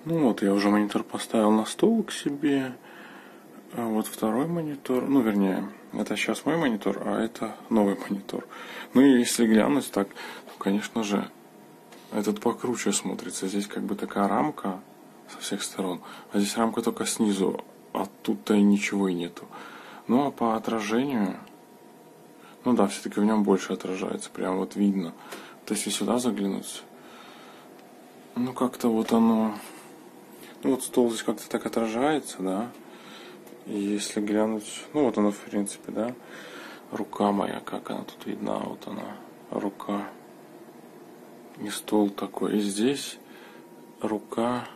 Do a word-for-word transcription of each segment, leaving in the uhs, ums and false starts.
Ну вот, я уже монитор поставил на стол к себе. А вот второй монитор, ну вернее, это сейчас мой монитор, а это новый монитор. Ну и если глянуть так, то, конечно же, этот покруче смотрится. Здесь как бы такая рамка со всех сторон, а здесь рамка только снизу, а тут-то и ничего и нету. Ну а по отражению, ну да, все-таки в нем больше отражается, прям вот видно. Вот если сюда заглянуть, ну как-то вот оно, ну вот стол здесь как-то так отражается, да. И если глянуть, ну вот оно в принципе, да, рука моя, как она тут видна, вот она, рука. И стол такой, и здесь рука,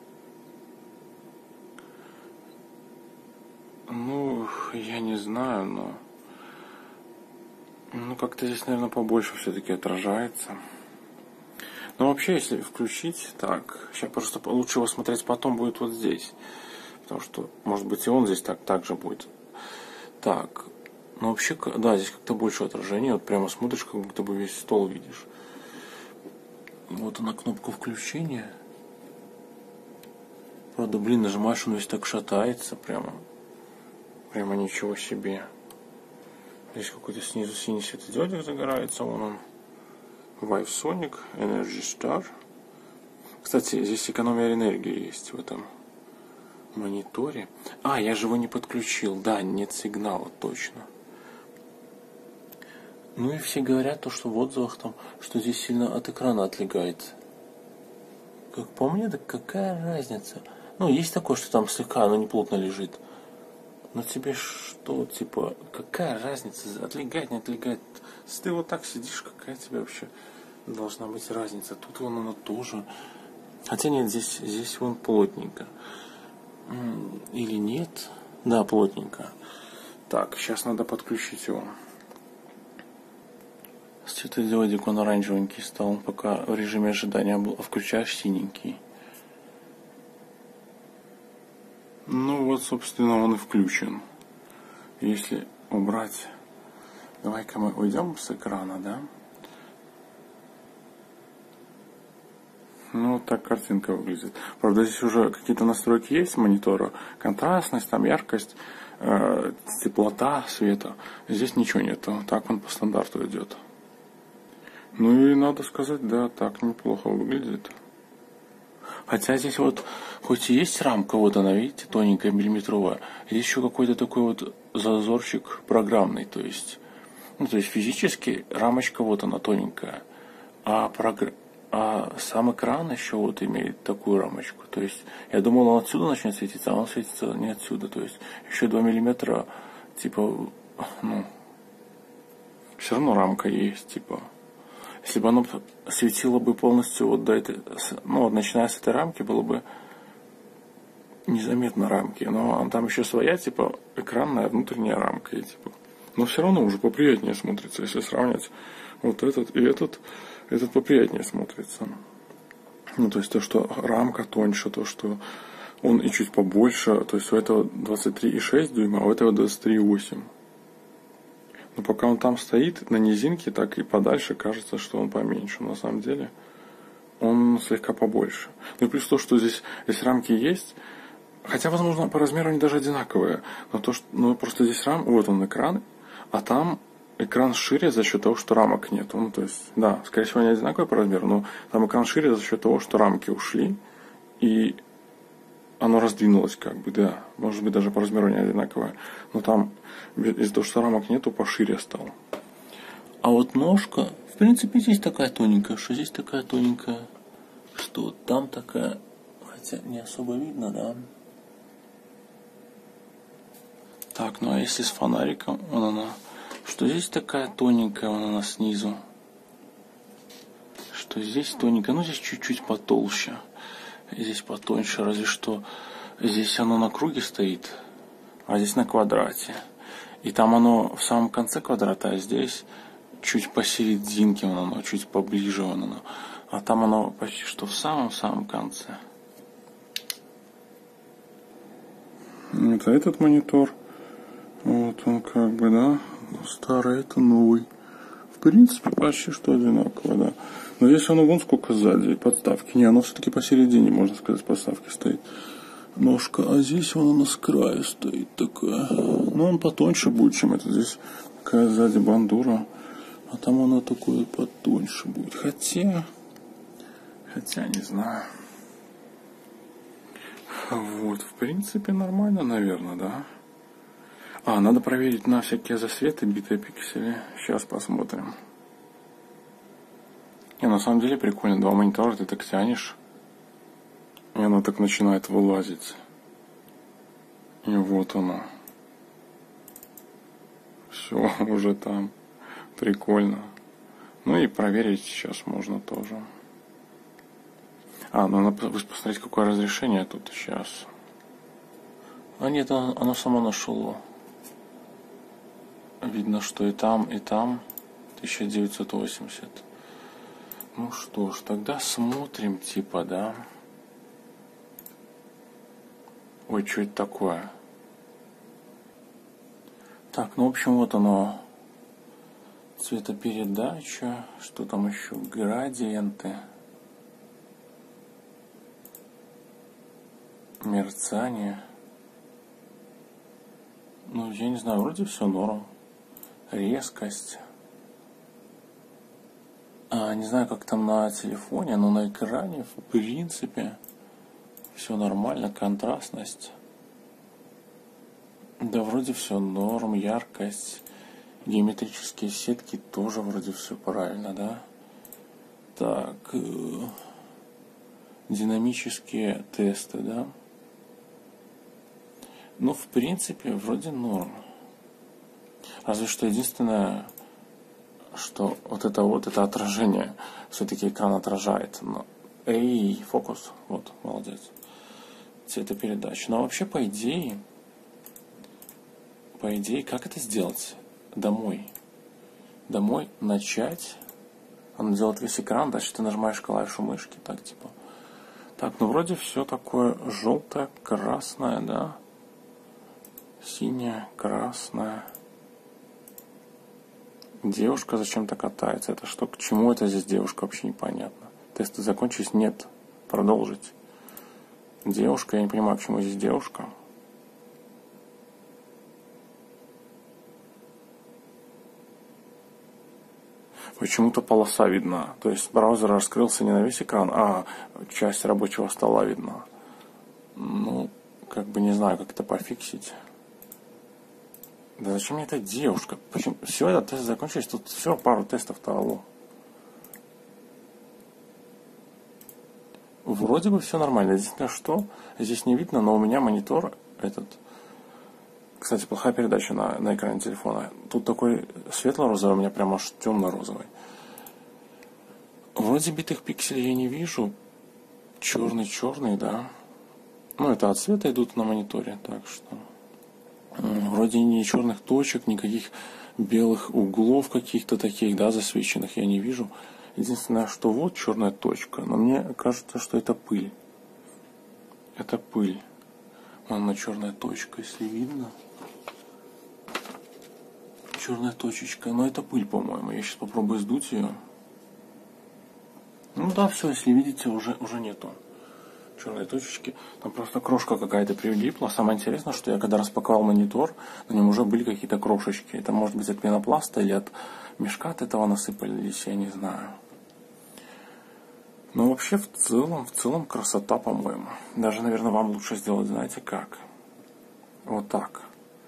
ну, я не знаю, но, ну, как-то здесь, наверное, побольше все-таки отражается. Но вообще, если включить, так, сейчас просто лучше его смотреть потом будет вот здесь, потому что, может быть, и он здесь так, так же будет. Так, ну, вообще, да, здесь как-то больше отражения, вот прямо смотришь, как будто бы весь стол видишь. Вот она, кнопка включения. Правда, блин, нажимаешь, он весь так шатается прямо. Прямо ничего себе. Здесь какой-то снизу синий светодиодик загорается. Вон он. ViveSonic, Energy Star. Кстати, здесь экономия энергии есть в этом мониторе. А, я же его не подключил. Да, нет сигнала, точно. Ну и все говорят, то, что в отзывах там, что здесь сильно от экрана отлегает. Как по мне, так какая разница? Ну, есть такое, что там слегка оно неплотно лежит. Но тебе что, типа, какая разница, отлегает, не отлегает? Если ты вот так сидишь, какая тебе вообще должна быть разница? Тут вон оно тоже. Хотя нет, здесь, здесь вон плотненько. Или нет? Да, плотненько. Так, сейчас надо подключить его. Светодиодик он оранжевенький стал, пока в режиме ожидания был, а включаешь синенький. Ну вот, собственно, он и включен. Если убрать... Давай-ка мы уйдем с экрана, да? Ну, вот так картинка выглядит. Правда, здесь уже какие-то настройки есть монитора. Контрастность, там яркость, э, теплота света. Здесь ничего нету. Так он по стандарту идет. Ну и надо сказать, да, так неплохо выглядит. Хотя здесь вот, хоть и есть рамка, вот она, видите, тоненькая, миллиметровая, здесь еще какой-то такой вот зазорчик программный, то есть, ну, то есть физически рамочка вот она тоненькая, а, прогр... а сам экран еще вот имеет такую рамочку, то есть, я думал, он отсюда начнет светиться, а он светится не отсюда, то есть, еще два миллиметра, типа, ну, все равно рамка есть, типа. Если бы оно светило бы полностью вот до этой, ну вот начиная с этой рамки, было бы незаметно рамки. Но там еще своя, типа, экранная внутренняя рамка. И, типа, но все равно уже поприятнее смотрится, если сравнивать вот этот и этот, этот поприятнее смотрится. Ну, то есть то, что рамка тоньше, то, что он и чуть побольше, то есть у этого двадцать три и шесть дюйма, а у этого двадцать три и восемь. Но пока он там стоит на низинке, так и подальше кажется, что он поменьше. На самом деле он слегка побольше. Ну и плюс то, что здесь, здесь рамки есть. Хотя, возможно, по размеру они даже одинаковые. Но то, что, ну, просто здесь рам, вот он экран, а там экран шире за счет того, что рамок нет. Ну, то есть, да, скорее всего, они одинаковые по размеру, но там экран шире за счет того, что рамки ушли. И оно раздвинулось, как бы, да. Может быть, даже по размеру не одинаковое. Но там из-за того, что рамок нету, пошире стало. А вот ножка, в принципе, здесь такая тоненькая, что здесь такая тоненькая, что там такая, хотя не особо видно, да. Так, ну а если с фонариком, вон она, что здесь такая тоненькая, вон она снизу. Что здесь тоненькая, ну здесь чуть-чуть потолще. Здесь потоньше, разве что здесь оно на круге стоит, а здесь на квадрате. И там оно в самом конце квадрата, а здесь чуть посерединке оно, чуть поближе оно. А там оно почти что в самом-самом конце. Это этот монитор. Вот он как бы, да, старый, это новый. В принципе, почти что одинаково, да. Но здесь оно вон сколько сзади подставки. Не, оно все-таки посередине, можно сказать, подставки стоит. Ножка, а здесь он у нас с краю стоит такая. Ну, он потоньше будет, чем это. Здесь такая сзади бандура. А там оно такое потоньше будет. Хотя, хотя не знаю. Вот, в принципе, нормально, наверное, да? А, надо проверить на всякие засветы, битые пиксели. Сейчас посмотрим. Не, на самом деле прикольно. Два монитора ты так тянешь. И оно так начинает вылазить. И вот оно. Все, уже там. Прикольно. Ну и проверить сейчас можно тоже. А, ну надо посмотреть, какое разрешение тут сейчас. А нет, оно, оно само нашло. Видно, что и там, и там тысяча девятьсот восемьдесят. Ну что ж, тогда смотрим, типа, да. Ой, что это такое? Так, ну, в общем, вот оно. Цветопередача. Что там еще? Градиенты. Мерцание. Ну, я не знаю, вроде все норм. Резкость. А, не знаю, как там на телефоне, но на экране, в принципе, все нормально. Контрастность. Да, вроде все норм. Яркость. Геометрические сетки тоже вроде все правильно, да? Так. Э, динамические тесты, да? Ну, в принципе, вроде норм. Разве что единственное, что вот это вот, это отражение, все-таки экран отражает. Но, эй, фокус, вот, молодец. Цветопередача. Но вообще, по идее, по идее, как это сделать? Домой. Домой начать. Он делает весь экран, дальше ты нажимаешь клавишу мышки, так, типа. Так, ну, вроде все такое желтое, красное, да? Синяя, красная. Девушка зачем-то катается. Это что? К чему это здесь девушка? Вообще непонятно. Тесты закончились? Нет. Продолжить. Девушка. Я не понимаю, к чему здесь девушка. Почему-то полоса видна. То есть браузер раскрылся не на весь экран, а часть рабочего стола видна. Ну, как бы не знаю, как это пофиксить. Да зачем мне эта девушка? Почему? Все, этот тест закончились. Тут все, пару тестов того. Вроде бы все нормально. Единственное, что здесь не видно, но у меня монитор этот. Кстати, плохая передача на, на экране телефона. Тут такой светло-розовый, у меня прям аж темно-розовый. Вроде битых пикселей я не вижу. Черный-черный, да. Ну, это от цвета идут на мониторе, так что... Вроде ни черных точек, никаких белых углов каких-то таких, да, засвеченных я не вижу. Единственное, что вот черная точка, но мне кажется, что это пыль. Это пыль. Она черная точка, если видно. Черная точечка, но это пыль, по-моему. Я сейчас попробую сдуть ее. Ну да, все, если видите, уже, уже нету черной точечки. Там просто крошка какая-то прилипла. Самое интересное, что я когда распаковал монитор, на нем уже были какие-то крошечки. Это может быть от пенопласта или от мешка от этого насыпались, я не знаю. Но вообще в целом, в целом красота, по-моему. Даже, наверное, вам лучше сделать, знаете как? Вот так.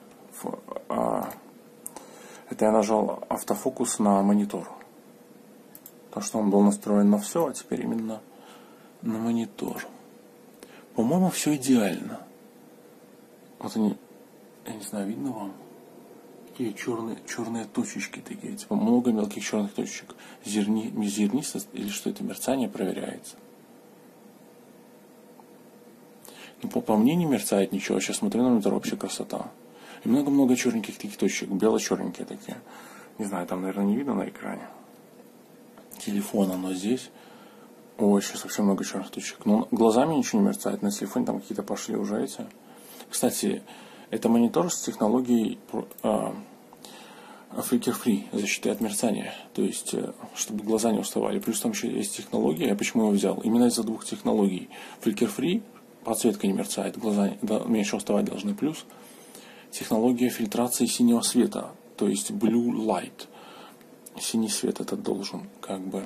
Это я нажал автофокус на монитор. То, что он был настроен на все, а теперь именно на монитор. По-моему, все идеально. Вот они, я не знаю, видно вам? Такие черные, черные точечки такие, типа много мелких черных точек. Зерни, зернистость или что это, мерцание проверяется. Ну, по, по мне не мерцает ничего. Сейчас смотрю на монитор, вообще красота. И много-много черненьких таких точек, бело-черненькие такие. Не знаю, там, наверное, не видно на экране. Телефон, оно здесь. Ой, сейчас вообще много черных точек. Но глазами ничего не мерцает. На телефоне там какие-то пошли уже эти. Кстати, это монитор с технологией э, Flicker-free, защиты от мерцания, то есть, чтобы глаза не уставали. Плюс там еще есть технология, я почему его взял? Именно из-за двух технологий. Flicker-free, подсветка не мерцает, глаза меньше уставать должны. Плюс технология фильтрации синего света, то есть blue light. Синий свет этот должен как бы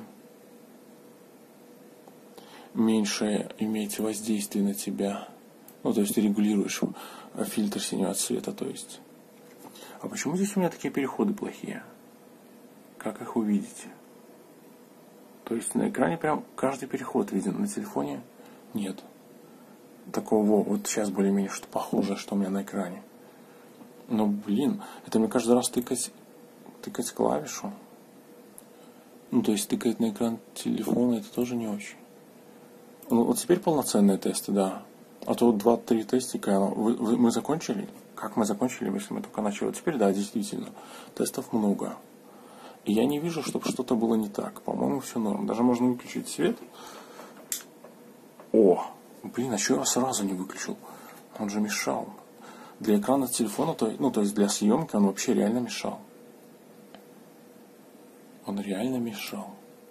меньше иметь воздействие на тебя. Ну, то есть ты регулируешь фильтр синего цвета, то есть. А почему здесь у меня такие переходы плохие? Как их увидеть? То есть на экране прям каждый переход виден, на телефоне нет. Такого, вот сейчас более-менее что похоже, что у меня на экране. Но, блин, это мне каждый раз тыкать, тыкать клавишу. Ну, то есть тыкать на экран телефона, это тоже не очень. Ну, вот теперь полноценные тесты, да. А то два-три тестика, вы, вы, мы закончили? Как мы закончили, если мы только начали? Вот теперь, да, действительно, тестов много. И я не вижу, чтобы что-то было не так. По-моему, все норм. Даже можно выключить свет. О, блин, а что я сразу не выключил? Он же мешал. Для экрана телефона, то, ну, то есть для съемки он вообще реально мешал. Он реально мешал.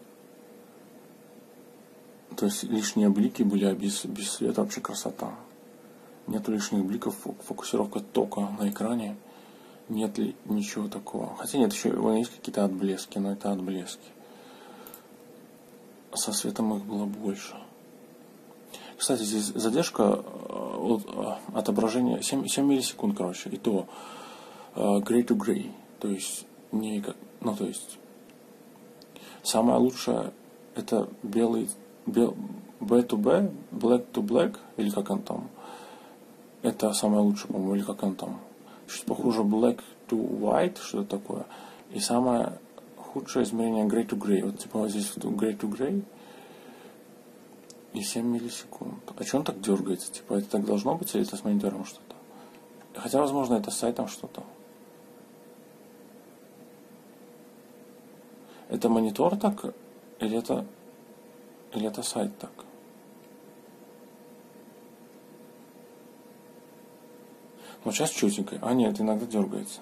То есть лишние блики были, а без, без света вообще красота. Нет лишних бликов, фокусировка тока на экране. Нет ли ничего такого. Хотя нет, еще есть какие-то отблески, но это отблески. Со светом их было больше. Кстати, здесь задержка от отображения семь, семь миллисекунд, короче. И то gray to gray. То есть не как. Ну, то есть самое лучшее это белый бел, би ту би, black to black, или как он там. Это самое лучшее, по-моему, или как он там. Чуть похоже black to white, что-то такое. И самое худшее измерение gray to gray. Вот типа вот здесь gray to gray. И семь миллисекунд. А что он так дергается? Типа это так должно быть, или это с монитором что-то? Хотя, возможно, это с сайтом что-то. Это монитор так? Или это, или это сайт так? Вот сейчас четенько. А нет, иногда дергается.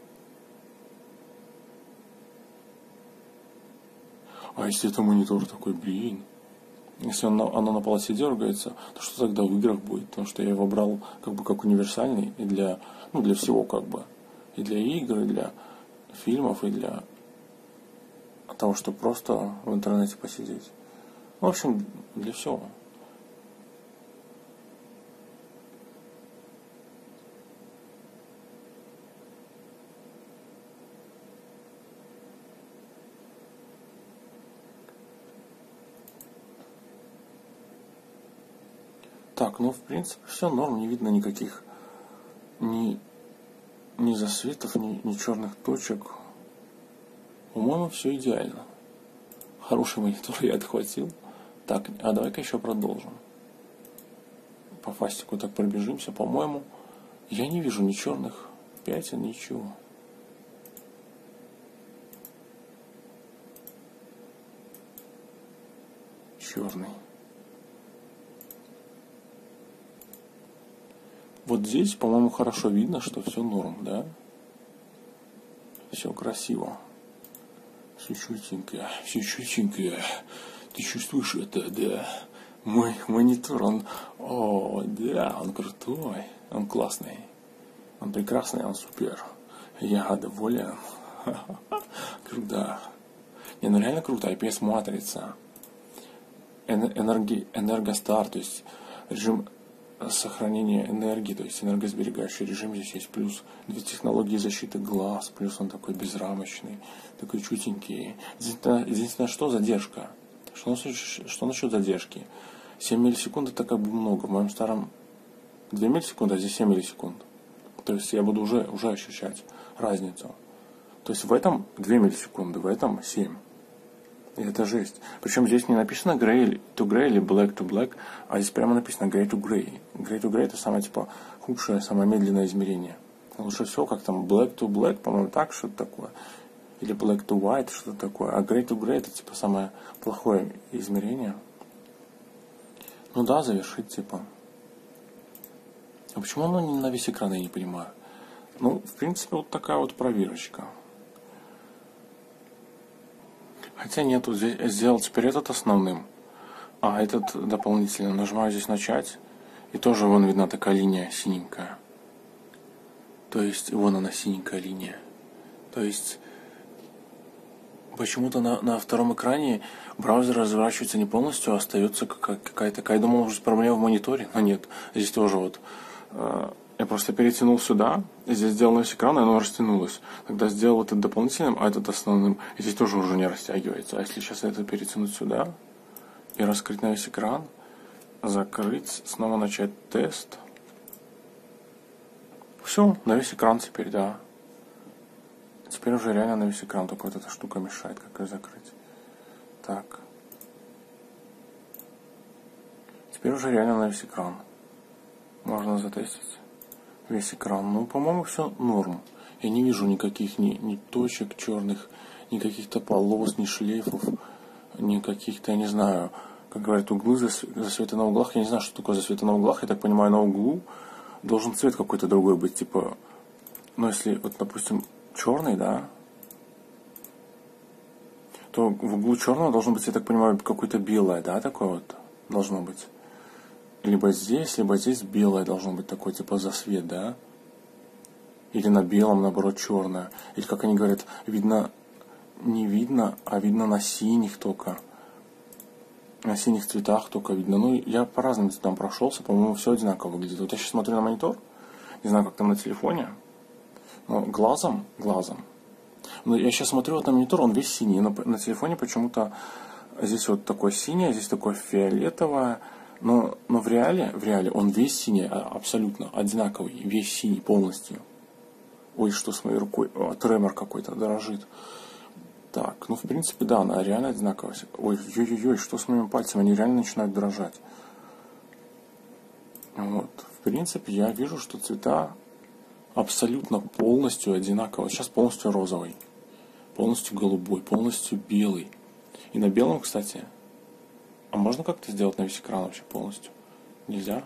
А если это монитор такой, блин. Если он на, оно на полосе дергается, то что тогда в играх будет? Потому что я его брал как бы как универсальный и для, ну, для всего как бы. И для игр, и для фильмов, и для того, чтобы просто в интернете посидеть. В общем, для всего. Так, ну в принципе все норм, не видно никаких ни, ни засветов, ни, ни черных точек. По-моему, все идеально. Хороший монитор я отхватил. Так, а давай-ка еще продолжим. По фастику так пробежимся. По-моему, я не вижу ни черных пятен, ничего. Черный. Вот здесь, по-моему, хорошо видно, что все норм, да? Все красиво. Все чутенько, все чутенько. Ты чувствуешь это, да? Мой монитор, он, о, да, он крутой, он классный, он прекрасный, он супер. Я доволен. Круто. Не, ну реально круто, ай пи эс-матрица. Энерги, энергостар, то есть режим сохранения энергии, то есть энергосберегающий режим здесь есть, плюс две технологии защиты глаз, плюс он такой безрамочный, такой чутенький. Единственное, единственное что задержка. Что насчет, что насчет задержки? семь миллисекунд это как бы много. В моем старом две миллисекунды, а здесь семь миллисекунд. То есть я буду уже, уже ощущать разницу. То есть в этом две миллисекунды, в этом семь. И это жесть. Причем здесь не написано gray to gray или black to black, а здесь прямо написано gray to gray. Gray to gray это самое типа худшее, самое медленное измерение. Лучше всего как там black to black, по-моему, так что-то такое. Или black to white, что-то такое. А gray to gray это типа самое плохое измерение. Ну да, завершить типа. А почему оно не на весь экран, я не понимаю. Ну, в принципе, вот такая вот проверочка. Хотя нет, вот здесь сделал теперь этот основным, а этот дополнительно. Нажимаю здесь начать, и тоже вон видна такая линия синенькая. То есть вон она синенькая линия. То есть почему-то на, на втором экране браузер разворачивается не полностью, а остается какая-то такая. Я думал, может быть, проблема в мониторе, но нет. Здесь тоже вот. Э, я просто перетянул сюда, и здесь сделал на весь экран, и оно растянулось. Тогда сделал этот дополнительным, а этот основным. И здесь тоже уже не растягивается. А если сейчас это перетянуть сюда и раскрыть на весь экран, закрыть, снова начать тест. Все, на весь экран теперь, да. Теперь уже реально на весь экран, только вот эта штука мешает, как ее закрыть. Так. Теперь уже реально на весь экран. Можно затестить весь экран. Ну, по-моему, все норм. Я не вижу никаких ни, ни точек черных, ни каких-то полос, ни шлейфов, ни каких-то, я не знаю, как говорят, углы, засветы на углах. Я не знаю, что такое засветы на углах. Я так понимаю, на углу должен цвет какой-то другой быть. Типа, ну, если, вот, допустим, черный, да, то в углу черного должно быть, я так понимаю, какое-то белое, да, такое вот должно быть. Либо здесь, либо здесь белое должно быть такой, типа засвет, да? Или на белом, наоборот, черное. Или, как они говорят, видно, не видно, а видно на синих только. На синих цветах только видно. Ну, я по разным цветам прошелся, по-моему, все одинаково выглядит. Вот я сейчас смотрю на монитор, не знаю, как там на телефоне, но глазом, глазом. Но я сейчас смотрю вот на монитор, он весь синий. Но на телефоне почему-то здесь вот такое синее, здесь такое фиолетовое. Но, но в реале, в реале он весь синий, абсолютно одинаковый, весь синий полностью. Ой, что с моей рукой? О, тремор какой-то дрожит. Так, ну в принципе, да, она реально одинаковая. Ой, ой-ой-ой, что с моими пальцами? Они реально начинают дрожать. Вот, в принципе, я вижу, что цвета абсолютно полностью одинаковые. Сейчас полностью розовый, полностью голубой, полностью белый. И на белом, кстати... А можно как-то сделать на весь экран вообще полностью? Нельзя?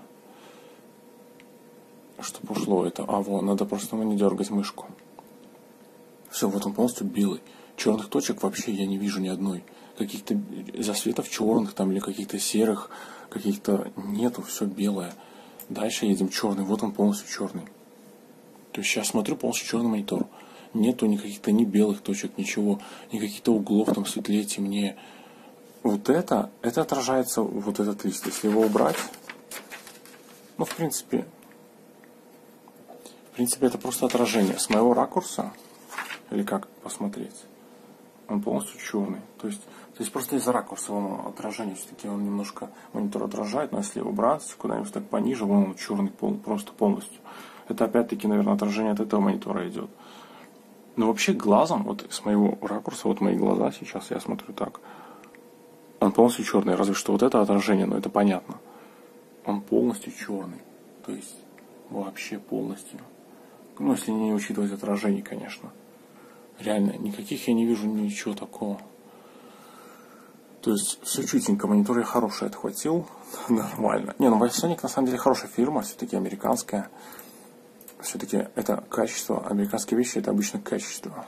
Чтобы ушло это. А, вон, надо просто не дергать мышку. Все, вот он полностью белый. Черных точек вообще я не вижу ни одной. Каких-то засветов черных там или каких-то серых, каких-то нету, все белое. Дальше едем черный, вот он полностью черный. То есть сейчас смотрю полностью черный монитор. Нету никаких-то ни белых точек, ничего, ни каких-то углов там светлее, темнее. Вот это, это отражается, вот этот лист. Если его убрать, ну, в принципе, в принципе, это просто отражение. С моего ракурса, или как посмотреть, он полностью черный. То есть, то есть просто из-за ракурса он отражение, все-таки он немножко монитор отражает, но если убрать куда-нибудь так пониже, вон он черный пол, просто полностью. Это опять-таки, наверное, отражение от этого монитора идет. Но вообще глазом, вот с моего ракурса, вот мои глаза сейчас, я смотрю так, он полностью черный, разве что вот это отражение, но это понятно. Он полностью черный. То есть вообще полностью. Ну, если не учитывать отражений, конечно. Реально, никаких я не вижу ничего такого. То есть все чутенько, монитор я хороший отхватил. Нормально. Не, ну Vivsonic на самом деле хорошая фирма, все-таки американская. Все-таки это качество. Американские вещи это обычно качество.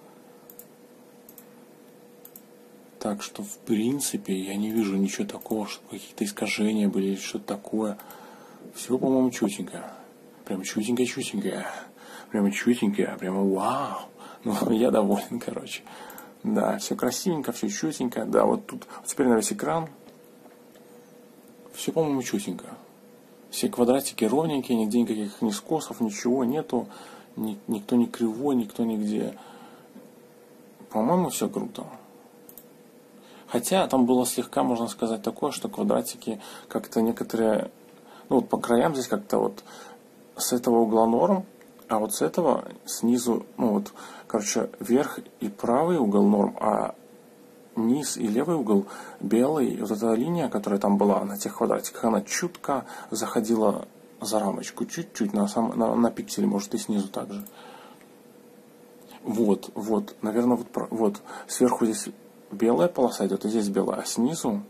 Так что, в принципе, я не вижу ничего такого, что какие-то искажения были или что-то такое. Все, по-моему, чутенько. Прям чутенько-чутенько. Прямо чутенько. Прямо вау. Ну, я доволен, короче. Да, все красивенько, все чутенько. Да, вот тут, вот теперь на весь экран. Все, по-моему, чутенько. Все квадратики ровненькие, нигде никаких ни скосов, ничего нету. Ни, никто не кривой, никто нигде. По-моему, все круто. Хотя там было слегка, можно сказать, такое, что квадратики как-то некоторые, ну вот по краям здесь как-то вот с этого угла норм, а вот с этого снизу, ну вот, короче, верх и правый угол норм, а низ и левый угол белый. И вот эта линия, которая там была на тех квадратиках, она чутко заходила за рамочку, чуть-чуть на, сам, на, на пиксель, может и снизу также. Вот, вот, наверное, вот, вот сверху здесь белая полоса идет, и здесь белая, а снизу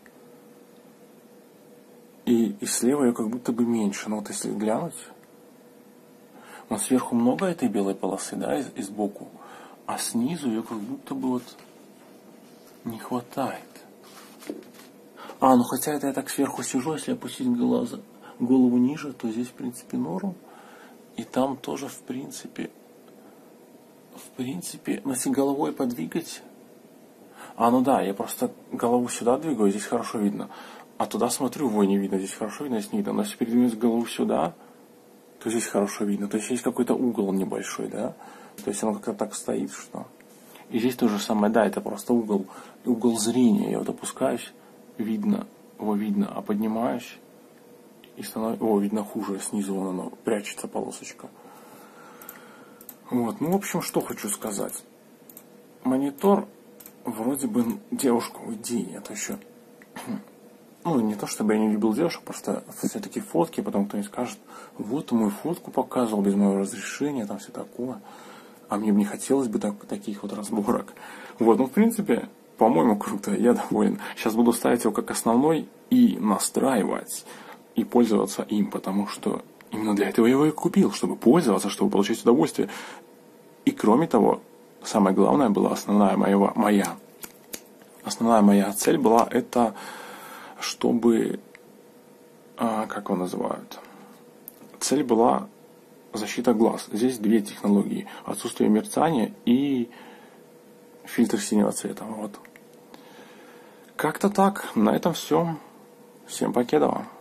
и, и слева ее как будто бы меньше. Но вот если глянуть, вот сверху много этой белой полосы, да, и, и сбоку, а снизу ее как будто бы вот не хватает. А, ну хотя это я так сверху сижу, если опустить глаза, голову ниже, то здесь, в принципе, норм. И там тоже, в принципе, в принципе, ну, если головой подвигать... А, ну да, я просто голову сюда двигаю, здесь хорошо видно. А туда смотрю, ой, не видно, здесь хорошо видно, здесь не видно. Но если передвинуть голову сюда, то здесь хорошо видно. То есть есть какой-то угол небольшой, да? То есть оно как-то так стоит, что... И здесь то же самое, да, это просто угол, угол зрения. Я вот опускаюсь, видно, его видно, а поднимаюсь, и становится, о, видно хуже, снизу вон оно, прячется полосочка. Вот, ну, в общем, что хочу сказать. Монитор, вроде бы, девушка, уйди, это еще... Ну, не то, чтобы я не любил девушек, просто все-таки фотки, потом кто-нибудь скажет, вот, мою фотку показывал без моего разрешения, там все такое. А мне бы не хотелось бы так, таких вот разборок. Вот, ну, в принципе, по-моему, круто, я доволен. Сейчас буду ставить его как основной и настраивать, и пользоваться им, потому что именно для этого я его и купил, чтобы пользоваться, чтобы получить удовольствие. И кроме того, самое главное была основная моя, моя, основная моя цель была это... чтобы, а, как его называют, цель была защита глаз. Здесь две технологии. Отсутствие мерцания и фильтр синего цвета. Вот. Как-то так. На этом все. Всем покедова.